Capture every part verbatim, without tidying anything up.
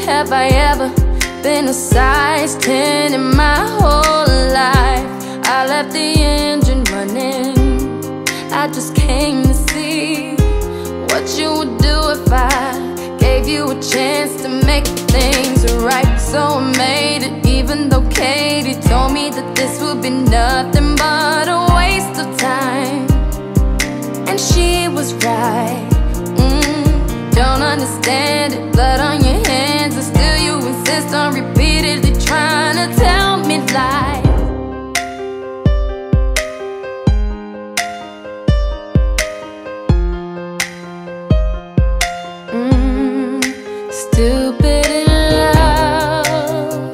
have I ever been a size ten in my whole life. I left the engine running. I just came to see what you would do if I gave you a chance to make things right. So I made it, even though Katie told me that this would be nothing but a waste of time. And she was right. mm, Don't understand it, blood on your hands, and still you insist on repeatedly trying to tell me lies. Stupid in love,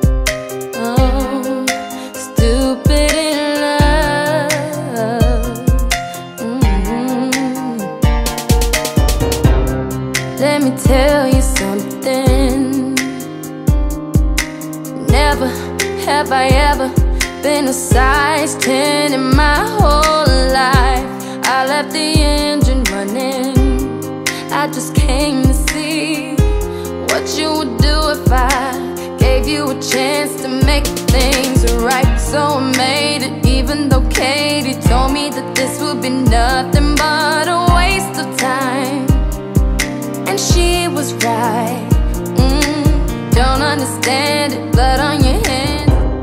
oh, stupid in love. mm-hmm. Let me tell you something. Never have I ever been a size ten in my whole life. I left the engine running. I just came to see what you would do if I gave you a chance to make things right. So I made it, even though Katie told me that this would be nothing but a waste of time. And she was right. mm, Don't understand it, blood on your hands.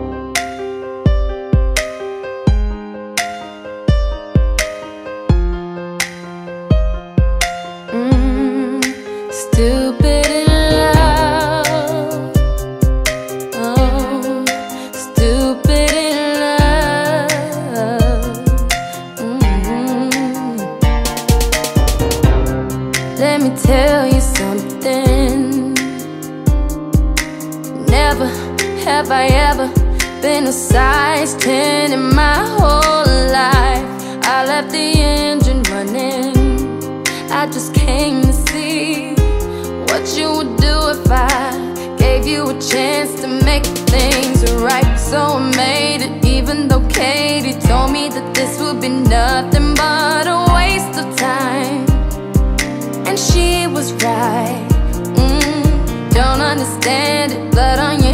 Stupid in love, oh, stupid in love. mm-hmm. Let me tell you something. Never have I ever been a size ten in my whole life. I left the engine running. I just came to see what you would do if I gave you a chance to make things right. So I made it, even though Katie told me that this would be nothing but a waste of time. And she was right. mm, Don't understand it, blood on your